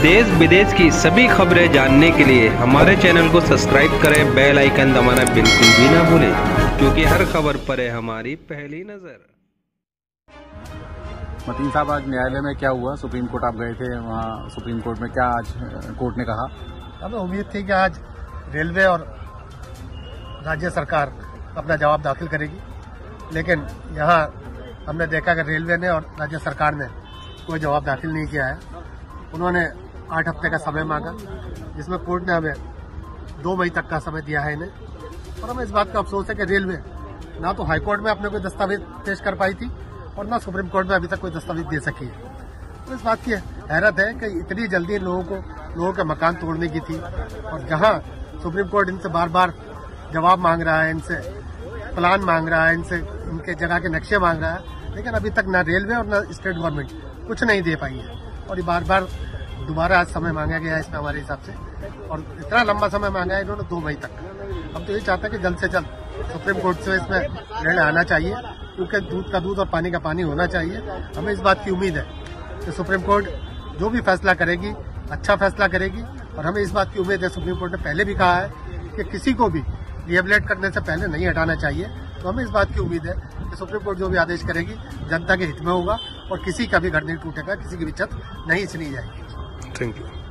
देश विदेश की सभी खबरें जानने के लिए हमारे चैनल को सब्सक्राइब करें, बेल आइकन दबाना बिल्कुल भी ना भूलें, क्योंकि हर खबर पर है हमारी पहली नज़र। मतीन साहब, आज न्यायालय में क्या हुआ? सुप्रीम कोर्ट आप गए थे, वहाँ सुप्रीम कोर्ट में क्या आज कोर्ट ने कहा? हमें उम्मीद थी कि आज रेलवे और राज्य सरकार अपना जवाब दाखिल करेगी, लेकिन यहाँ हमने देखा कि रेलवे ने और राज्य सरकार ने कोई जवाब दाखिल नहीं किया है। उन्होंने 8 हफ्ते का समय मांगा, जिसमें कोर्ट ने हमें 2 मई तक का समय दिया है इन्हें। और हमें इस बात का अफसोस है कि रेलवे ना तो हाईकोर्ट में अपने कोई दस्तावेज पेश कर पाई थी और ना सुप्रीम कोर्ट में अभी तक कोई दस्तावेज दे सकी है। तो इस बात की हैरत है कि इतनी जल्दी लोगों के मकान तोड़ने की थी, और जहां सुप्रीम कोर्ट इनसे बार बार जवाब मांग रहा है, इनसे प्लान मांग रहा है, इनसे इनके जगह के नक्शे मांग रहा है, लेकिन अभी तक न रेलवे और न स्टेट गवर्नमेंट कुछ नहीं दे पाई है। और ये बार बार दोबारा आज समय मांगा गया है इसमें हमारे हिसाब से, और इतना लंबा समय मांगा है इन्होंने 2 मई तक। हम तो ये चाहते हैं कि जल्द से जल्द सुप्रीम कोर्ट से इसमें निर्णय आना चाहिए, क्योंकि दूध का दूध और पानी का पानी होना चाहिए। हमें इस बात की उम्मीद है कि सुप्रीम कोर्ट जो भी फैसला करेगी अच्छा फैसला करेगी, और हमें इस बात की उम्मीद है, सुप्रीम कोर्ट ने पहले भी कहा है कि किसी को भी रिहेबिलिटेट करने से पहले नहीं हटाना चाहिए। तो हमें इस बात की उम्मीद है कि सुप्रीम कोर्ट जो भी आदेश करेगी जनता के हित में होगा और किसी का भी घर नहीं टूटेगा, किसी की भी छत नहीं छीनी जाएगी। Thank you.